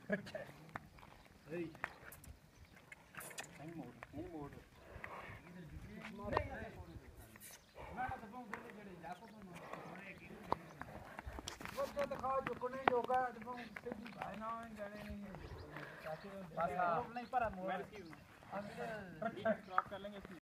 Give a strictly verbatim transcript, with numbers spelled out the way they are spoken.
दिखाओ चुकने जोगा सीधी भाई ना जाने नहीं बस नहीं पर मोड़ कर लेंगे।